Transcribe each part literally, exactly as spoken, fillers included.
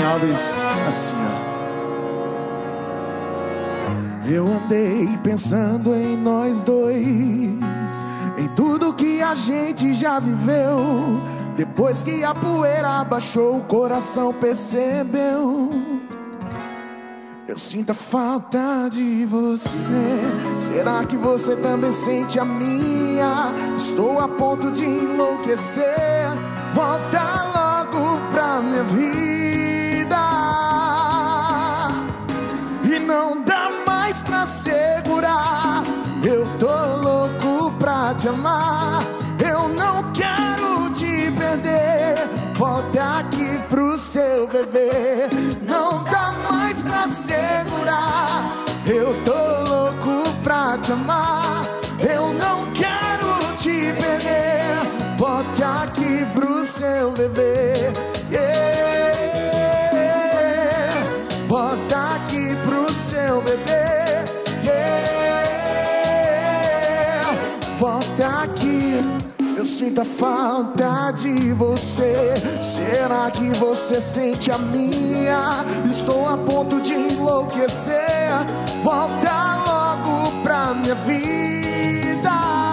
Alves, assim, ó. Eu andei pensando em nós dois, em tudo que a gente já viveu. Depois que a poeira abaixou, o coração percebeu. Eu sinto a falta de você. Será que você também sente a minha? Estou a ponto de enlouquecer. Volta logo pra minha vida. E não dá mais pra segurar. Eu tô louco pra te amar. Eu não quero te perder. Volta aqui pro seu bebê. Não dá mais pra segurar. Eu tô louco pra te amar. Eu não quero te perder. Volte aqui pro seu bebê. Yeah. Volta aqui pro seu bebê. Yeah. Volta aqui. Eu sinto a falta de você. Será que você sente a minha? Estou a ponto de enlouquecer. Volta logo pra minha vida.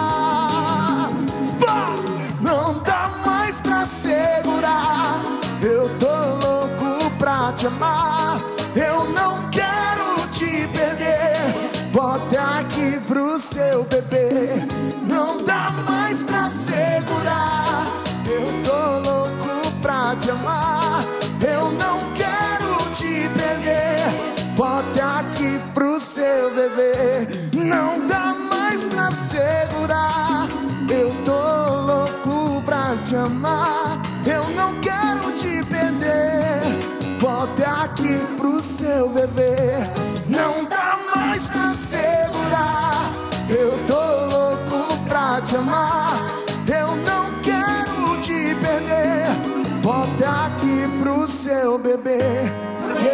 Não dá mais pra segurar. Eu tô louco pra te amar. Eu não quero te perder. Volta aqui pro seu bebê. Não dá mais pra segurar. Eu tô louco pra te amar. Eu não quero te perder. Volta aqui pro seu bebê. Não dá mais pra segurar. Eu tô louco pra te amar. Eu não quero te perder. Volta aqui pro seu bebê. Não dá mais pra segurar. Eu tô louco pra te amar. Eu não quero te perder. Volta aqui pro seu bebê.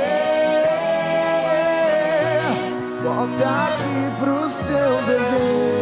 Yeah. Volta aqui pro seu bebê.